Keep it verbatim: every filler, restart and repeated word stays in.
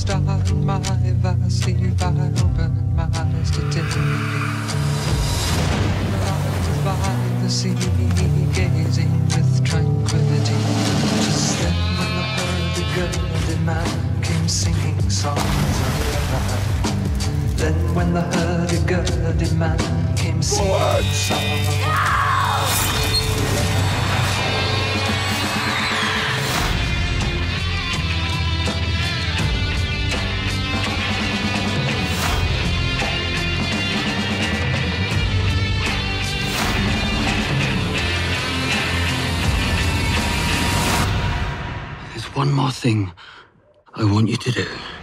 star in my vast sleep, I open my eyes to take me. Arrived by the sea, gazing with tranquility. Just then when the hurdy-gurdy man came singing songs of love. Then when the hurdy-gurdy man came singing songs. One more thing I want you to do.